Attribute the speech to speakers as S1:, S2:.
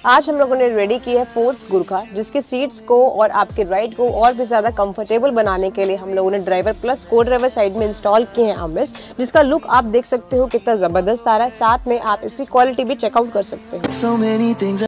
S1: आज हम लोगों ने रेडी की है फोर्स गुरखा, जिसके सीट्स को और आपके राइड को और भी ज़्यादा कंफर्टेबल बनाने के लिए हम लोगों ने ड्राइवर प्लस को ड्राइवर साइड में इंस्टॉल किए हैं आर्मरेस्ट, जिसका लुक आप देख सकते हो कितना ज़बरदस्त आ रहा है। साथ में आप इसकी क्वालिटी भी चेकआउट कर सकते हैं।